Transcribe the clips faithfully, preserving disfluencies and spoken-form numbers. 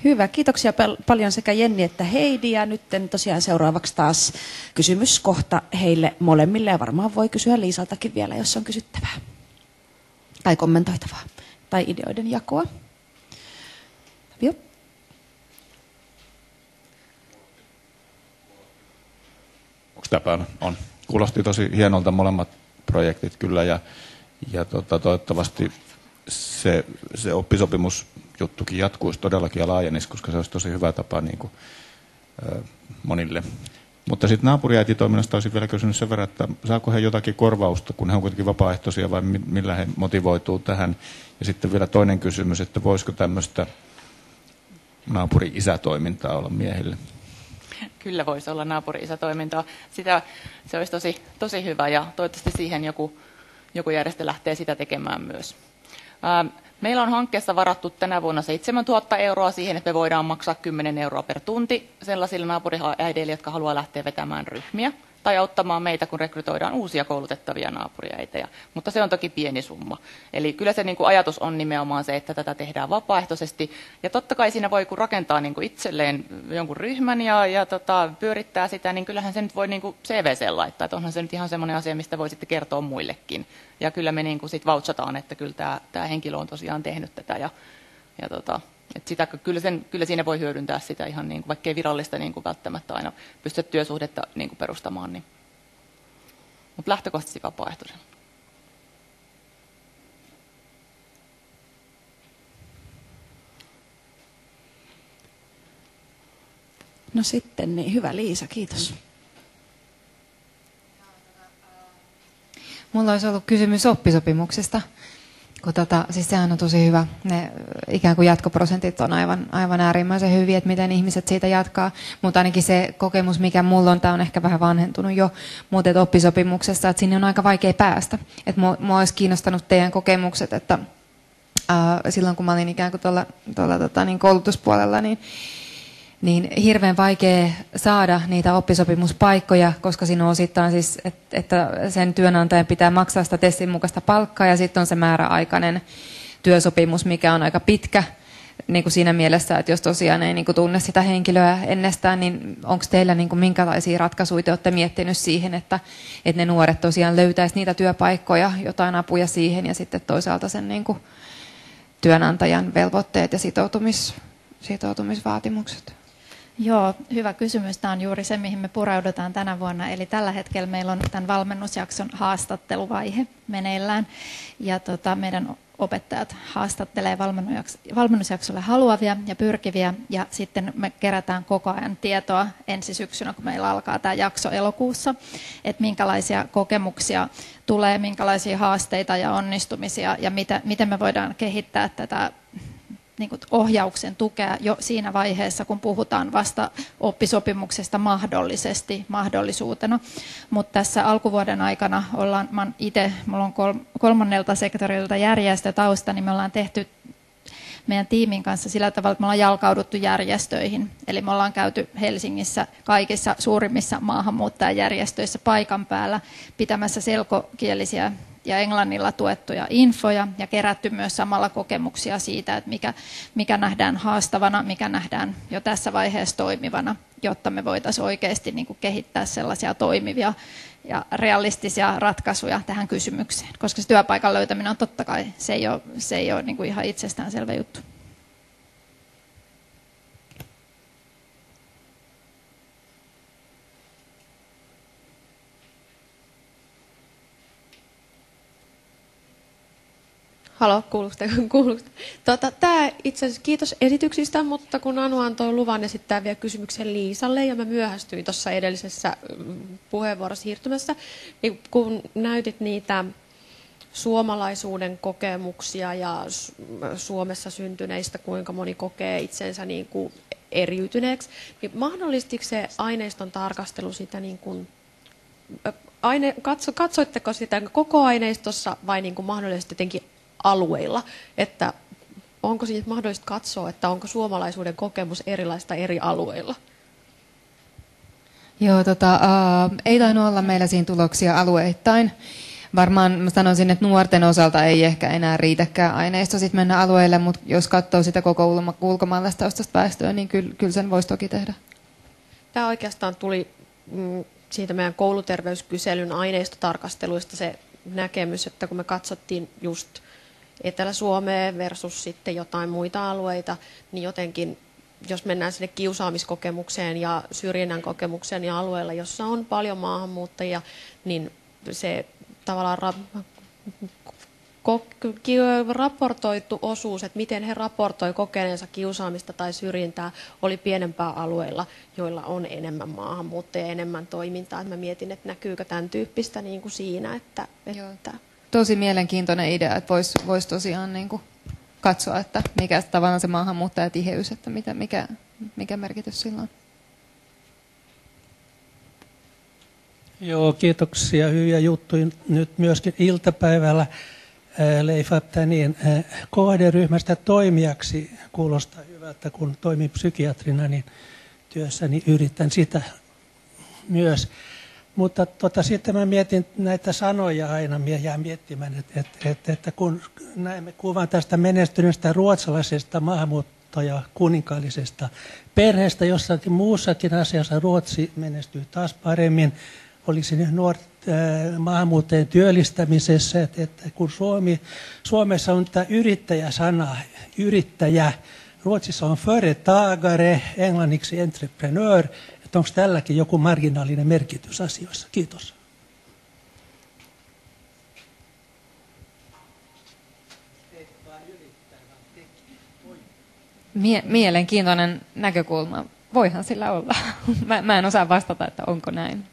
Hyvä, kiitoksia pal- paljon sekä Jenni että Heidi. Ja nyt tosiaan seuraavaksi taas kysymyskohta heille molemmille. Ja varmaan voi kysyä Liisaltakin vielä, jos on kysyttävää. Tai kommentoitavaa. Tai ideoiden jakoa. Tavio. Onko tämä päällä? On. Kuulosti tosi hienolta molemmat projektit kyllä. Ja, ja tota, toivottavasti se, se oppisopimusjuttukin jatkuisi todellakin ja laajenisi, koska se olisi tosi hyvä tapa niin kuin, ö, monille. Mutta sitten naapuriäititoiminnasta olisin vielä kysynyt sen verran, että saako he jotakin korvausta, kun he on kuitenkin vapaaehtoisia, vai millä he motivoituu tähän. Ja sitten vielä toinen kysymys, että voisiko tämmöistä naapuri-isätoimintaa olla miehille? Kyllä voisi olla naapuri-isätoimintaa. Sitä, se olisi tosi, tosi hyvä ja toivottavasti siihen joku, joku järjestö lähtee sitä tekemään myös. Ää, meillä on hankkeessa varattu tänä vuonna seitsemäntuhatta euroa siihen, että me voidaan maksaa kymmenen euroa per tunti sellaisille naapuriäideille, jotka haluaa lähteä vetämään ryhmiä tai auttamaan meitä, kun rekrytoidaan uusia koulutettavia naapuriäitejä. Mutta se on toki pieni summa. Eli kyllä se niin kuin ajatus on nimenomaan se, että tätä tehdään vapaaehtoisesti. Ja totta kai siinä voi, kun rakentaa niin kuin itselleen jonkun ryhmän ja, ja tota, pyörittää sitä, niin kyllähän se nyt voi niin kuin C V C laittaa. Että onhan se nyt ihan semmoinen asia, mistä voi sitten kertoa muillekin. Ja kyllä me niin kuin sit vouchataan, että kyllä tämä, tämä henkilö on tosiaan tehnyt tätä. Ja, ja tota, että sitä, kyllä, sen, kyllä siinä voi hyödyntää sitä ihan, niin kuin, vaikkei virallista niin kuin välttämättä aina pysty työsuhdetta niin kuin perustamaan. Niin. Mutta lähtökohtaisesti vapaaehtoisella. No sitten, niin hyvä Liisa, kiitos. Mulla olisi ollut kysymys oppisopimuksesta. Kun tota, siis sehän on tosi hyvä. Ne ikään kuin jatkoprosentit on aivan, aivan äärimmäisen hyviä, että miten ihmiset siitä jatkaa. Mutta ainakin se kokemus, mikä mulla on, tämä on ehkä vähän vanhentunut jo, mutta että oppisopimuksessa, että sinne on aika vaikea päästä. Että mua, mua olisi kiinnostanut teidän kokemukset, että ää, silloin kun mä olin ikään kuin tuolla, tuolla tota, niin koulutuspuolella, niin niin hirveän vaikea saada niitä oppisopimuspaikkoja, koska siinä on osittain siis, että sen työnantajan pitää maksaa sitä testin mukaista palkkaa ja sitten on se määräaikainen työsopimus, mikä on aika pitkä niin kuin siinä mielessä, että jos tosiaan ei niin kuin tunne sitä henkilöä ennestään, niin onko teillä niin kuin minkälaisia ratkaisuja te olette miettinyt siihen, että, että ne nuoret tosiaan löytäisi niitä työpaikkoja, jotain apuja siihen ja sitten toisaalta sen niin kuin työnantajan velvoitteet ja sitoutumis, sitoutumisvaatimukset? Joo, hyvä kysymys. Tämä on juuri se, mihin me pureudutaan tänä vuonna. Eli tällä hetkellä meillä on tämän valmennusjakson haastatteluvaihe meneillään. Ja tota, meidän opettajat haastattelee valmennusjaksolle haluavia ja pyrkiviä. Ja sitten me kerätään koko ajan tietoa ensi syksynä, kun meillä alkaa tämä jakso elokuussa. Että minkälaisia kokemuksia tulee, minkälaisia haasteita ja onnistumisia ja mitä, miten me voidaan kehittää tätä niin kuin ohjauksen tukea jo siinä vaiheessa, kun puhutaan vasta oppisopimuksesta mahdollisesti mahdollisuutena. Mutta tässä alkuvuoden aikana ollaan, mä itse, mulla on kol, kolmannelta sektorilta järjestötausta, niin me ollaan tehty meidän tiimin kanssa sillä tavalla, että me ollaan jalkauduttu järjestöihin. Eli me ollaan käyty Helsingissä kaikissa suurimmissa maahanmuuttajajärjestöissä paikan päällä pitämässä selkokielisiä ja englannilla tuettuja infoja ja kerätty myös samalla kokemuksia siitä, että mikä, mikä nähdään haastavana, mikä nähdään jo tässä vaiheessa toimivana, jotta me voitaisiin oikeasti niin kuin kehittää sellaisia toimivia ja realistisia ratkaisuja tähän kysymykseen. Koska se työpaikan löytäminen on totta kai, se ei ole, se ei ole niin kuin ihan itsestäänselvä juttu. Halo, kuuluuko kuuluuko? Tota, tää itse asiassa kiitos esityksistä, mutta kun Anu antoi luvan esittää vielä kysymyksen Liisalle ja mä myöhästyin tuossa edellisessä puheenvuorossa siirtymässä, niin kun näytit niitä suomalaisuuden kokemuksia ja Suomessa syntyneistä, kuinka moni kokee itsensä niin kuin eriytyneeksi, niin mahdollistiko se aineiston tarkastelu sitä niin kuin aine, katso, katsoitteko sitä koko aineistossa vai niin kuin mahdollisesti jotenkin alueilla, että onko siis mahdollista katsoa, että onko suomalaisuuden kokemus erilaista eri alueilla? Joo, tota, äh, ei tainnut olla meillä siinä tuloksia alueittain, Varmaan mä sanoisin, että nuorten osalta ei ehkä enää riitäkään aineisto sit mennä alueelle, mutta jos katsoo sitä koko ulma- ulkomaalaistaustaista väestöä, niin kyllä, kyllä sen voisi toki tehdä. Tämä oikeastaan tuli mm, siitä meidän kouluterveyskyselyn aineistotarkasteluista se näkemys, että kun me katsottiin just Etelä-Suomea versus sitten jotain muita alueita, niin jotenkin jos mennään sinne kiusaamiskokemukseen ja syrjinnän kokemukseen ja alueella, jossa on paljon maahanmuuttajia, niin se tavallaan ra- ko- ki- raportoitu osuus, että miten he raportoi kokeneensa kiusaamista tai syrjintää, oli pienempää alueilla, joilla on enemmän maahanmuuttajia ja enemmän toimintaa. Et mä mietin, että näkyykö tämän tyyppistä niin kuin siinä, että... että tosi mielenkiintoinen idea, että voisi vois tosiaan niin kuin katsoa, että mikä tavallaan se maahanmuuttajatiheys, että mitä, mikä, mikä merkitys sillä on. Joo, kiitoksia. Hyviä juttuja nyt myöskin iltapäivällä. Leif Aptanin kohderyhmästä toimijaksi kuulostaa hyvältä, kun toimin psykiatrina, niin työssäni yritän sitä myös. Mutta tota, sitten mä mietin näitä sanoja aina, minä jään miettimään, että, että, että, että kun näemme kuvan tästä menestyneestä ruotsalaisesta maahanmuuttaja kuninkaallisesta perheestä, jossakin muussakin asiassa Ruotsi menestyy taas paremmin, olisi nuorten äh, maahanmuuttajien työllistämisessä, että, että kun Suomi, Suomessa on tämä yrittäjäsana, yrittäjä, Ruotsissa on företagare, englanniksi entrepreneur, että onko tälläkin joku marginaalinen merkitys asioissa? Kiitos. Mie- mielenkiintoinen näkökulma. Voihan sillä olla. Mä, mä en osaa vastata, että onko näin.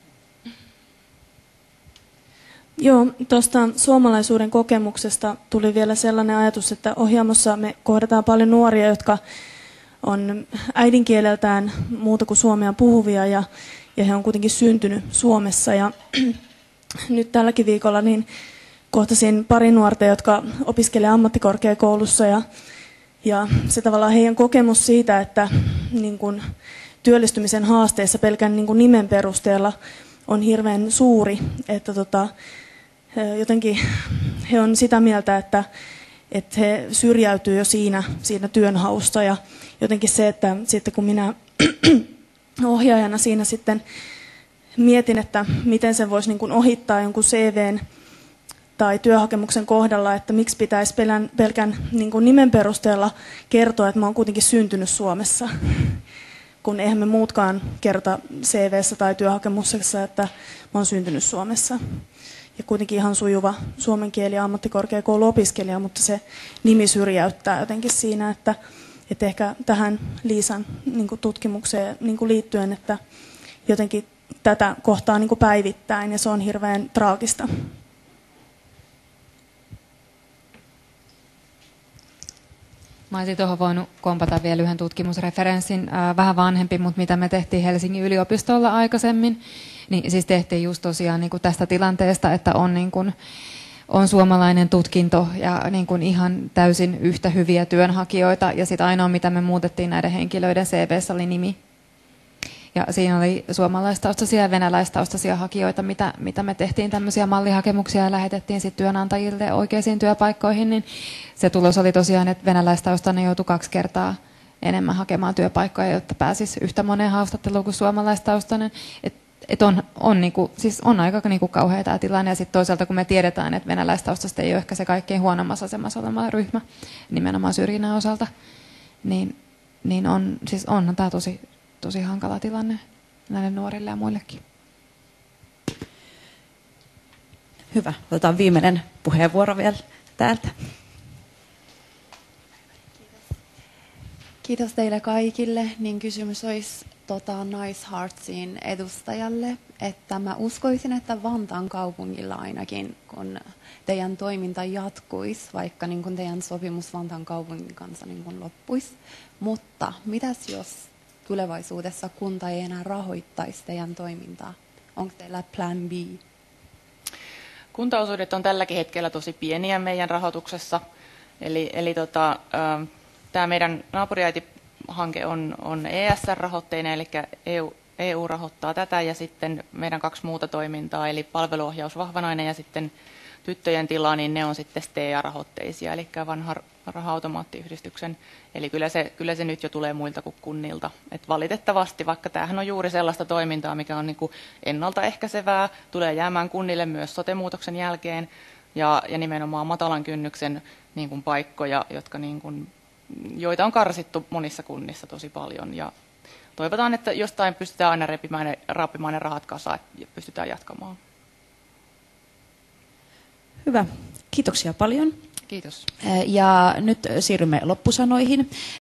Joo, tuosta suomalaisuuden kokemuksesta tuli vielä sellainen ajatus, että ohjaamossa me kohdataan paljon nuoria, jotka on äidinkieleltään muuta kuin suomea puhuvia ja, ja he on kuitenkin syntynyt Suomessa. Ja nyt tälläkin viikolla niin kohtasin pari nuorta, jotka opiskelevat ammattikorkeakoulussa ja, ja se tavallaan heidän kokemus siitä, että niin kun, työllistymisen haasteissa pelkän niin kun nimen perusteella on hirveän suuri, että tota, jotenkin he on sitä mieltä, että, että he syrjäytyy jo siinä, siinä työnhausta ja jotenkin se, että sitten kun minä ohjaajana siinä sitten mietin, että miten sen voisi niin kuin ohittaa jonkun C V:n tai työhakemuksen kohdalla, että miksi pitäisi pelän, pelkän niin kuin nimen perusteella kertoa, että mä oon kuitenkin syntynyt Suomessa, kun eihän me muutkaan kerta C V:ssä tai työhakemuksessa, että mä oon syntynyt Suomessa. Ja kuitenkin ihan sujuva suomen kieli- ja ammattikorkeakouluopiskelija, mutta se nimi syrjäyttää jotenkin siinä, että, että ehkä tähän Liisan niin kuin tutkimukseen niin kuin liittyen, että jotenkin tätä kohtaa niin kuin päivittäin ja se on hirveän traagista. Mä olisin tuohon voinut kompata vielä yhden tutkimusreferenssin, äh, vähän vanhempi, mutta mitä me tehtiin Helsingin yliopistolla aikaisemmin, niin siis tehtiin just tosiaan niin kuin tästä tilanteesta, että on, niin kuin, on suomalainen tutkinto ja niin kuin ihan täysin yhtä hyviä työnhakijoita, ja sitten ainoa, mitä me muutettiin näiden henkilöiden C V:ssä, oli nimi. Ja siinä oli suomalaistaustaisia ja venäläistaustaisia hakijoita, mitä, mitä me tehtiin tämmöisiä mallihakemuksia ja lähetettiin sitten työnantajille oikeisiin työpaikkoihin, niin se tulos oli tosiaan, että venäläistaustainen joutui kaksi kertaa enemmän hakemaan työpaikkoja, jotta pääsisi yhtä moneen haastatteluun kuin suomalaistaustainen. Et, et on, on, niinku, siis on aika niinku kauhea tämä tilanne, ja sitten toisaalta kun me tiedetään, että venäläistaustasta ei ole ehkä se kaikkein huonommassa asemassa oleva ryhmä nimenomaan syrjinnän osalta, niin, niin on, siis onhan tämä tosi... tosi hankala tilanne näille nuorille ja muillekin. Hyvä. Otetaan viimeinen puheenvuoro vielä täältä. Kiitos teille kaikille. Niin kysymys olisi tota, Nice Heartsin edustajalle, että mä uskoisin, että Vantaan kaupungilla ainakin, kun teidän toiminta jatkuisi, vaikka niin kun teidän sopimus Vantaan kaupungin kanssa niin kun loppuisi. Mutta mitäs jos tulevaisuudessa kunta ei enää rahoittaisi teidän toimintaa? Onko teillä plan B? Kuntaosuudet on tälläkin hetkellä tosi pieniä meidän rahoituksessa. Eli, eli tota, tämä meidän naapuriäiti-hanke on, on E S R-rahoitteinen, eli E U, E U rahoittaa tätä, ja sitten meidän kaksi muuta toimintaa, eli palveluohjaus Vahvanainen ja sitten tyttöjen tilaa, niin ne on sitten S T E A-rahoitteisia, eli vanha raha-automaattiyhdistyksen. Eli kyllä se, kyllä se nyt jo tulee muilta kuin kunnilta. Et valitettavasti, vaikka tämähän on juuri sellaista toimintaa, mikä on niin kuin ennaltaehkäisevää, tulee jäämään kunnille myös sote-muutoksen jälkeen, ja, ja nimenomaan matalan kynnyksen niin kuin paikkoja, jotka niin kuin, joita on karsittu monissa kunnissa tosi paljon. Ja toivotaan, että jostain pystytään aina repimään ne, raapimaan ne rahat kasaan ja pystytään jatkamaan. Hyvä. Kiitoksia paljon. Kiitos. Ja nyt siirrymme loppusanoihin.